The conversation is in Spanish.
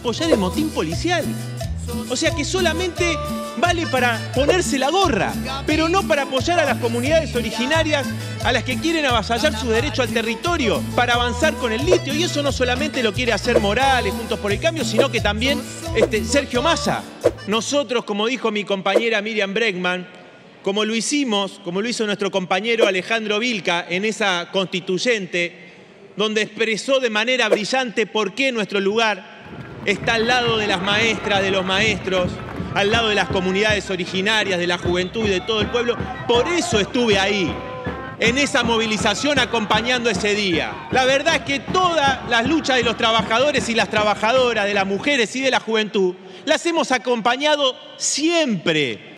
apoyar el motín policial. O sea que solamente vale para ponerse la gorra, pero no para apoyar a las comunidades originarias a las que quieren avasallar su derecho al territorio para avanzar con el litio. Y eso no solamente lo quiere hacer Morales, Juntos por el Cambio, sino que también Sergio Massa. Nosotros, como dijo mi compañera Miriam Bregman, como lo hizo nuestro compañero Alejandro Vilca en esa constituyente, donde expresó de manera brillante por qué nuestro lugar está al lado de las maestras, de los maestros, al lado de las comunidades originarias, de la juventud y de todo el pueblo. Por eso estuve ahí, en esa movilización acompañando ese día. La verdad es que todas las luchas de los trabajadores y las trabajadoras, de las mujeres y de la juventud, las hemos acompañado siempre.